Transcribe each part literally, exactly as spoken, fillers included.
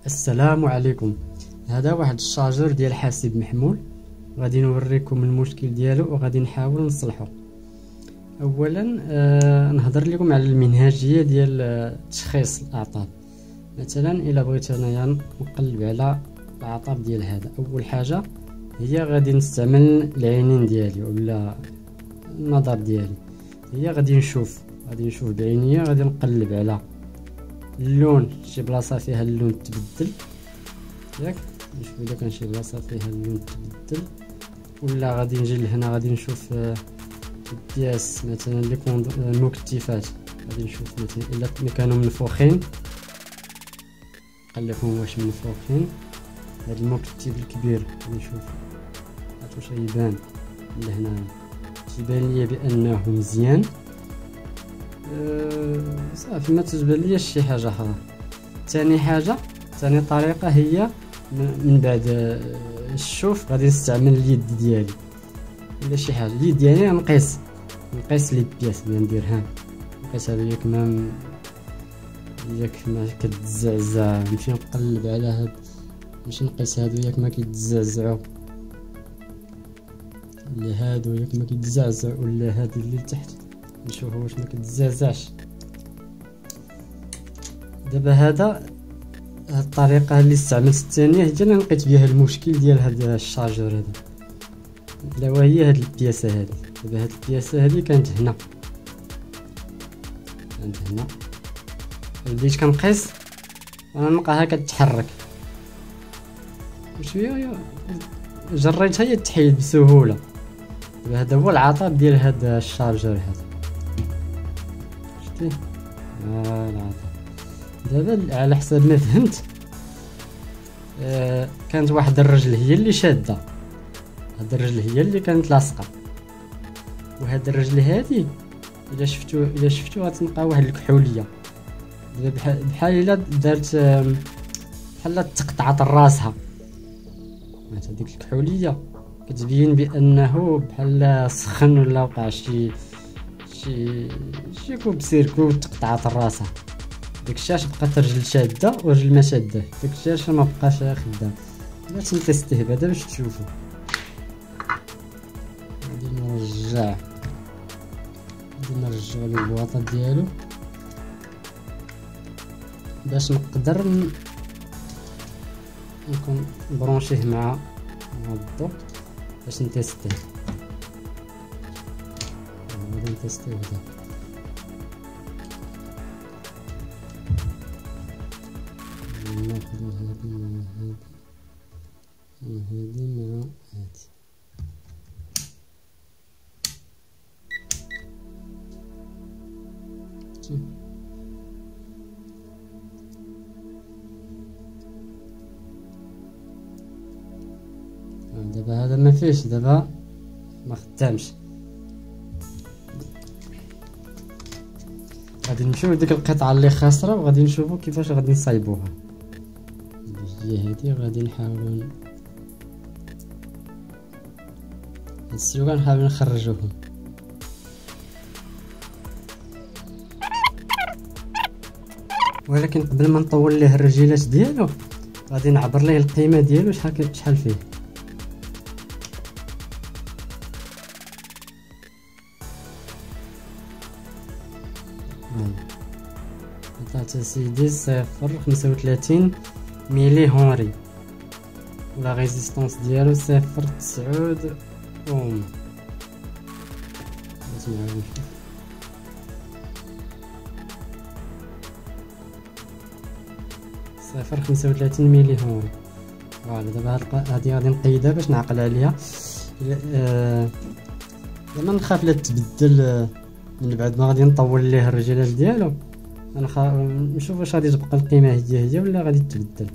السلام عليكم. هذا واحد الشارجور ديال حاسب محمول، غادي نوريكم المشكل ديالو وغادي نحاول نصلحه. اولا آه نهضر لكم على المنهجيه ديال آه تشخيص الاعطاب. مثلا الا بغيت انايا نقلب على الاعطاب ديال هذا، اول حاجه هي غادي نستعمل العينين ديالي ولا النظر ديالي. هي غادي نشوف غادي نشوف بعينيا، غادي نقلب على اللون، شي بلاصه فيها اللون تبدل ياك، نشوف اذا كان شي بلاصه فيها اللون تبدل، ولا غادي نجي لهنا غادي نشوف البياس مثلا اللي كون المكتفات، غادي نشوف مثلا الا كانوا منفوخين نقلبهم واش منفوخين. هذا المكتف الكبير غادي نشوف هات واش يبان لهنا، تيبان ليا بانه مزيان. أه صافي ما تجبر ليا شي حاجه اخرى. ثاني حاجه ثاني طريقه هي من بعد الشوف غادي نستعمل اليد ديالي ولا شي حاجه. اليد ديالي نقيس نقيس لي بياس اللي نديرها، نقيس هذا ياك ما ياك ما كتزعزع، نمشي نقلب على هاد، نمشي نقيس هادو ياك ما كيتزعزعوا، ولا هادو ياك ما كيتزعزع، ولا هادي اللي تحت نشوفوا واش ما كتزعزعش. دابا هذا الطريقه اللي استعملت الثانيه هي اللي لقيت بها المشكل ديال هذا الشارجور هذا، لا وهي هاد البياسه هذه. دابا هاد البياسه هذه كانت هنا كانت هنا بديت كنقيس وانا نلقاها كتحرك شويه، جريتها هي تحيد بسهوله. دابا هذا هو العطب ديال هذا الشارجور هذا، شتي ها العطب. دابا على حسب ما فهمت آه كانت واحد الرجل هي اللي شاده، هاد الرجل هي اللي كانت لاصقه، وهاد الرجل هادي الا شفتو الا شفتو غتلقى واحد الكحوليه. دابا بحال الا دارت بحال تقطعت راسها، هذيك الكحوليه كتبين بانه بحال سخن ولا وقع شي شي شي كوب سيركو تقطعت راسها. ديك الشاشه بقات الرجل شاده ورجل ما شاده، ديك الشاشه ما بقاش خدام. باش نتيستيه بعدا باش تشوفوا. غادي نرجع غادي نرجع البواطه ديالو باش نقدر نكون برونشيه مع الضوء باش نتيستيه. غادي نتيستيه هدا ناخدو هادي مع هادي وهادي مع هادي. دابا هذا ما فيش، دابا ما خدامش. غادي نمشيو لديك القطعه اللي خاسره وغادي نشوفوا كيفاش غادي نصايبوها. هي هادي غادي نحاولوا نسيو كنحاولوا نخرجوهم. ولكن قبل ما نطول ليه الرجيلات ديالو غادي نعبر ليه القيمه ديالو شحال شحال فيه. عطات سيدي صفر خمسة وثلاثين ميلي هنري، ولا ريزيستانس ديالو صفر تسعود اوم. صفر خمسة وثلاثين ميلي هنري. فوالا دابا هادي غادي نقيدها باش نعقل عليها. أه زعما نخاف لا تبدل من بعد ما غادي نطول ليه الرجلات ديالو، نشوف واش غادي تبقى القيمه هي هي ولا غادي تبدل.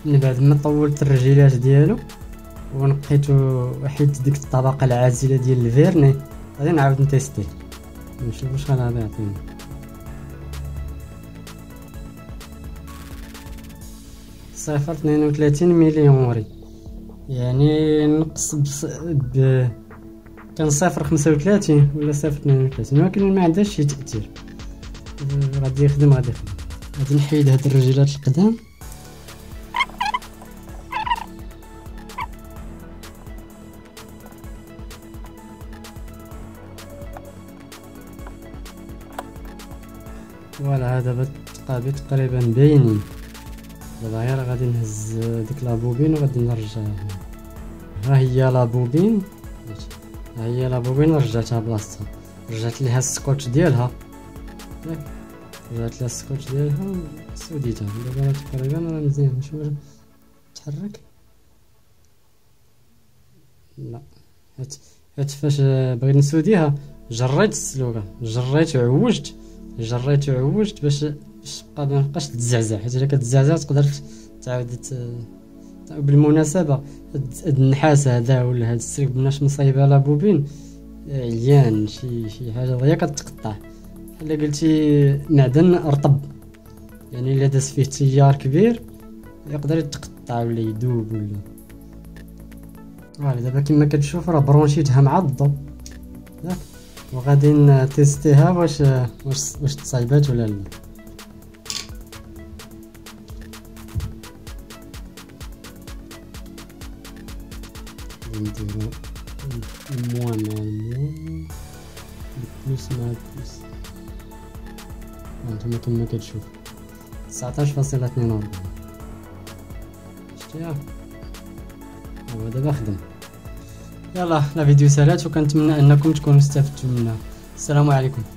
من بعد ما طولت الرجيلات ديالو ونقيتو حيت ديك الطبقه العازله ديال الفيرني، غادي نعاود نتيستيه نشوف واش غادي يعطينا. صفر اثنين وثلاثين مليون، يعني نقص بص... ب كان صفر خمسة وثلاثين ولا صفر اثنين وثلاثين، ولكن ما عندهاش شي تأثير. غادي يخدم غادي يخدم. غادي نحيد هاد الرجيلات القدام. فوالا هذا بالتقابي تقريبا باينين. دابا غير غادي نهز ديك لابوبين وغادي نرجعها. ها هي لابوبين، ها هي لابوبين رجعتها بلاصتها، رجعت ليها السكوتش ديالها، ياك رجعت ليها السكوتش ديالها سوديتها. دابا تقريبا راه مزيان. نشوف تحرك. لا هات هات فاش بغيت نسوديها جريت السلوكه، جريت وعوجت جريت وعوجت باش باش تبقى ما تبقاش تزعزع، حيت الا كتزعزع تقدر تعاود. بالمناسبه هاد النحاس هذا ولا هاد السلك بناش مصايبه لابوبين عيان، شي شي حاجه ضيا كتقطع. الا قلتي معدن رطب، يعني الا داز فيه تيار كبير يقدر يتقطع ولا يذوب ولا. فوالا دابا كما كتشوف راه برونشيتها مع الضو، ياك وغادي نتيستيها واش واش واش تصايبات ولا لا. نديرو موان مع الموان، البلوس مع البلوس. هانتوما كما كتشوف تسعطاش فاصلة اثنين وأربعين. شتيها هو دابا خدم. يلا لا فيديو سالات، وكنتمنى انكم تكونوا استفدتوا منها. السلام عليكم.